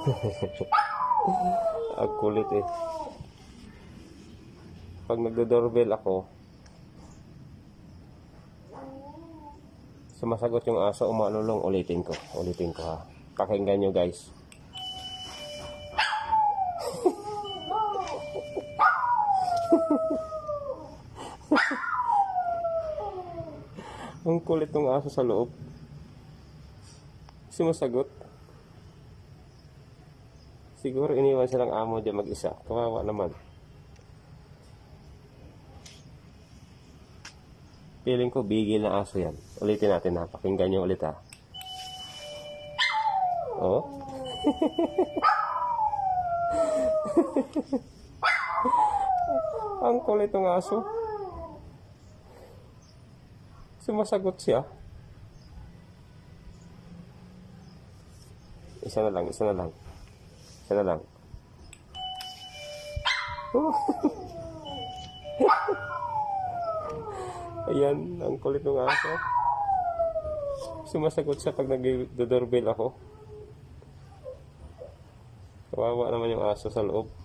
Ang kulit eh. Pag nagdo-doorbell ako, sumasagot yung aso, umalulong. Ulitin ko ha. Pakinggan nyo guys. Ang kulit ng aso sa loob. Sumasagot. Siguro iniwan silang amo dyan mag-isa. Kawawa naman. Feeling ko bigil na aso yan. Ulitin natin ha. Pakinggan nyo ulit ha. Oh. Ang kulit ng aso. Sumasagot siya. Isa na lang. Ayan, ang kulit ng aso. Sumasagot siya pag nag-doorbell ako. Kawawa naman yung aso sa loob.